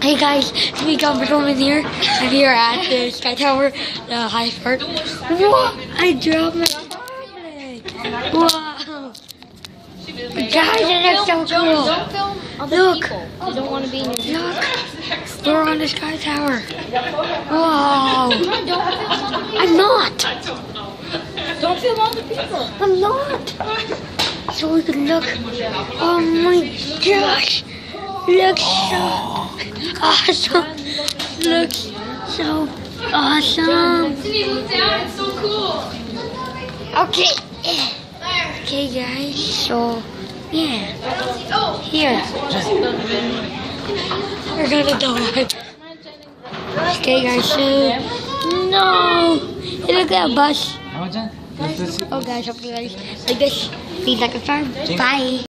Hey guys, it's me, Calvin here. I'm here at the Sky Tower, the highest part. Whoa! I dropped my tablet. Wow! Guys, it looks so cool. Don't film other people. You don't want to be in your Look, we're on the Sky Tower. Wow! I'm not. Don't film other people. I'm not. So we can look. Oh my gosh! Looks so awesome. Looks so awesome. Look down. It's so cool. Okay. Okay, guys. So, yeah. Here. We're gonna die. Okay, guys. So, no. Hey, look at that bus. Oh, guys. Hope you guys like this. Please like and subscribe. Bye.